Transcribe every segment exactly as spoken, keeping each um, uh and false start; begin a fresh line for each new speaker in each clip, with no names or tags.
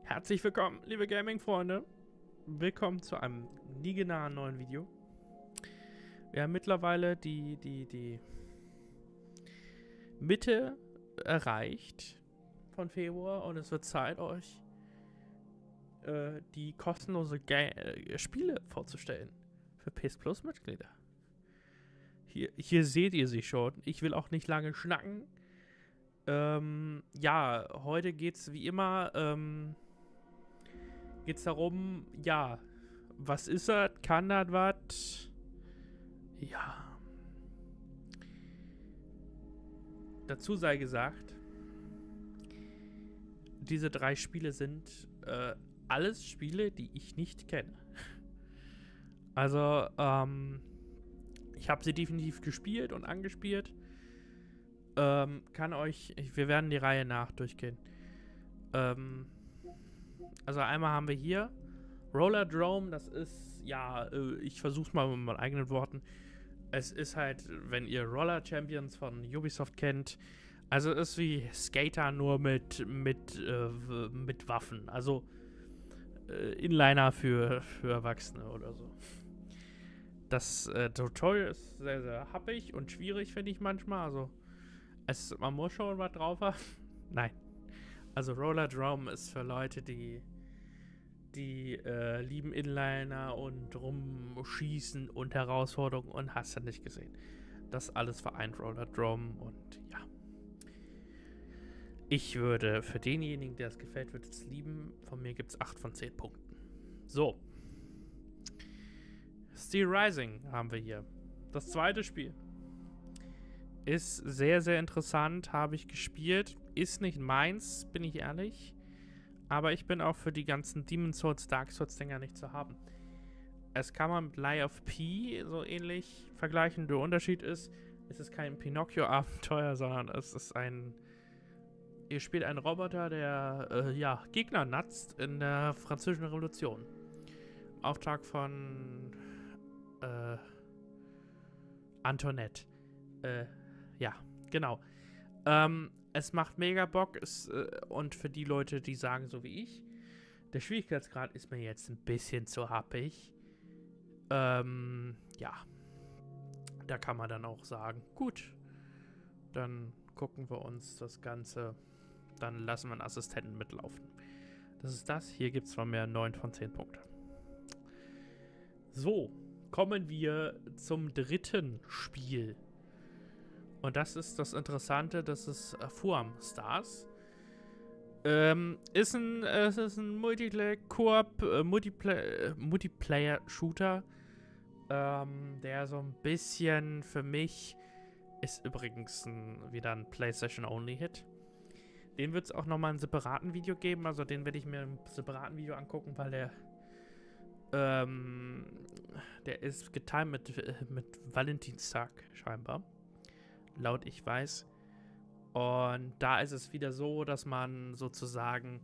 Herzlich willkommen, liebe Gaming-Freunde. Willkommen zu einem niegenahen neuen Video. Wir haben mittlerweile die, die, die Mitte erreicht von Februar und es wird Zeit, euch äh, die kostenlose Ga äh, Spiele vorzustellen für P S Plus Mitglieder. Hier, hier seht ihr sie schon. Ich will auch nicht lange schnacken. Ähm, ja, heute geht's wie immer, ähm, geht's darum, ja, was ist das? Kann das was? Ja. Dazu sei gesagt, diese drei Spiele sind äh, alles Spiele, die ich nicht kenne. Also, ähm, ich habe sie definitiv gespielt und angespielt. Ähm, kann euch, ich, wir werden die Reihe nach durchgehen. Ähm, also einmal haben wir hier Rollerdrome, das ist, ja, äh, ich versuch's mal mit meinen eigenen Worten. Es ist halt, wenn ihr Roller Champions von Ubisoft kennt, also es ist wie Skater nur mit, mit, äh, mit Waffen. Also äh, Inliner für, für Erwachsene oder so. Das äh, Tutorial ist sehr, sehr happig und schwierig, finde ich manchmal. Also es, man muss schon was drauf haben. Nein. Also Rollerdrome ist für Leute, die die äh, lieben Inliner und rumschießen und Herausforderungen und hast du nicht gesehen. Das alles vereint Rollerdrome und ja. Ich würde für denjenigen, der es gefällt, würde es lieben. Von mir gibt es acht von zehn Punkten. So. Steel Rising haben wir hier. Das zweite Spiel. Ist sehr, sehr interessant, habe ich gespielt. Ist nicht meins, bin ich ehrlich. Aber ich bin auch für die ganzen Demon's Souls, Dark Souls Dinger nicht zu haben. Es kann man mit Lie of P so ähnlich vergleichen. Der Unterschied ist, es ist kein Pinocchio-Abenteuer, sondern es ist ein... Ihr spielt einen Roboter, der äh, ja, Gegner natzt in der Französischen Revolution. Auftrag von äh, Antoinette. Äh, ja, genau. Ähm, es macht mega Bock es, äh, und für die Leute, die sagen, so wie ich, der Schwierigkeitsgrad ist mir jetzt ein bisschen zu happig. Ähm, ja. Da kann man dann auch sagen, gut, dann gucken wir uns das Ganze, dann lassen wir einen Assistenten mitlaufen. Das ist das. Hier gibt es von mir neun von zehn Punkte. So, kommen wir zum dritten Spiel. Und das ist das Interessante, das ist uh, Fuam Stars. Ähm, ist ein, äh, es ist ein Multiplayer-Koop, äh, Multiplayer, äh, Multiplayer-Shooter, ähm, der so ein bisschen für mich ist übrigens ein, wieder ein PlayStation-Only-Hit. Den wird es auch nochmal einen separaten Video geben, also den werde ich mir im separaten Video angucken, weil der ähm, der ist getimed mit, mit Valentinstag scheinbar. Laut ich weiß. Und da ist es wieder so, dass man sozusagen,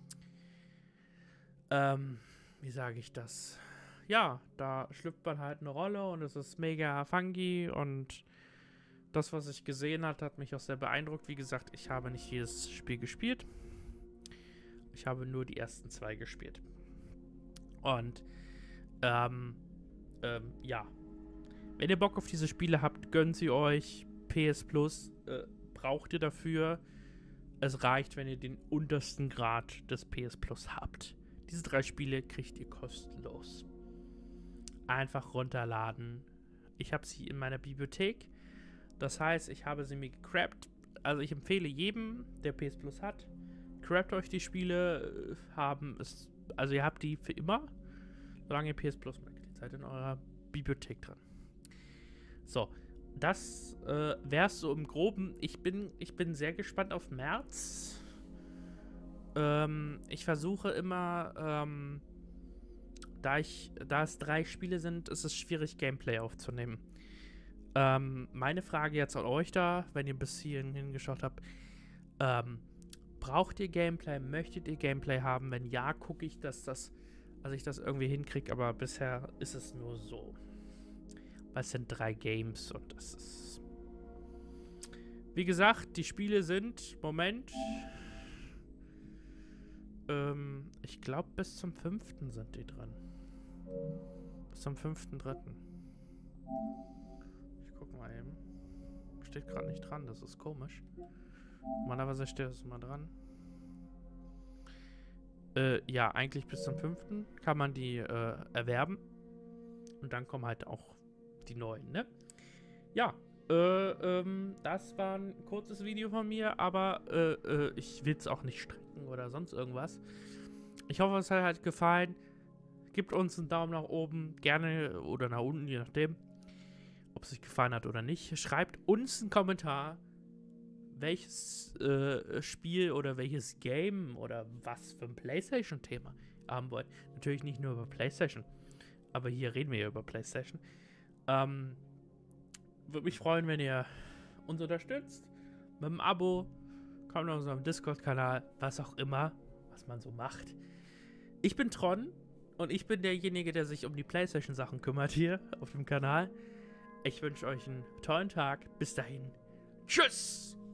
ähm, wie sage ich das? Ja, da schlüpft man halt eine Rolle und es ist mega funky und das, was ich gesehen habe, hat mich auch sehr beeindruckt. Wie gesagt, ich habe nicht jedes Spiel gespielt. Ich habe nur die ersten zwei gespielt. Und, ähm, ähm, ja. Wenn ihr Bock auf diese Spiele habt, gönnt sie euch. P S Plus äh, braucht ihr dafür. Es reicht, wenn ihr den untersten Grad des P S Plus habt. Diese drei Spiele kriegt ihr kostenlos. Einfach runterladen. Ich habe sie in meiner Bibliothek. Das heißt, ich habe sie mir gecrappt. Also ich empfehle jedem, der P S Plus hat, crappt euch die Spiele, haben es, also ihr habt die für immer, solange ihr P S Plus Mitglied seid, in eurer Bibliothek drin. So. Das äh, wäre es so im Groben. Ich bin, ich bin sehr gespannt auf März. Ähm, ich versuche immer, ähm, da, ich, da es drei Spiele sind, ist es schwierig, Gameplay aufzunehmen. Ähm, meine Frage jetzt an euch da, wenn ihr bis hierhin hingeschaut habt. Ähm, braucht ihr Gameplay? Möchtet ihr Gameplay haben? Wenn ja, gucke ich, dass das, also ich das irgendwie hinkriege, aber bisher ist es nur so. Es sind drei Games und das ist... Wie gesagt, die Spiele sind, Moment, ähm, Ich glaube, bis zum fünften sind die drin. Bis zum fünften dritten Ich guck mal eben. Steht gerade nicht dran, das ist komisch. Normalerweise steht das immer dran. Äh, ja, eigentlich bis zum fünften kann man die äh, erwerben. Und dann kommen halt auch die neuen, ne? Ja, äh, ähm, das war ein kurzes Video von mir, aber äh, äh, ich will es auch nicht strecken oder sonst irgendwas. Ich hoffe, es hat halt gefallen. Gebt uns einen Daumen nach oben, gerne oder nach unten, je nachdem, ob es euch gefallen hat oder nicht. Schreibt uns einen Kommentar, welches äh, Spiel oder welches Game oder was für ein PlayStation-Thema haben wollt. Natürlich nicht nur über PlayStation, aber hier reden wir ja über PlayStation. Ähm, würde mich freuen, wenn ihr uns unterstützt. Mit einem Abo, kommt auf unserem Discord-Kanal, was auch immer, was man so macht. Ich bin Tron und ich bin derjenige, der sich um die PlayStation-Sachen kümmert hier auf dem Kanal. Ich wünsche euch einen tollen Tag. Bis dahin. Tschüss!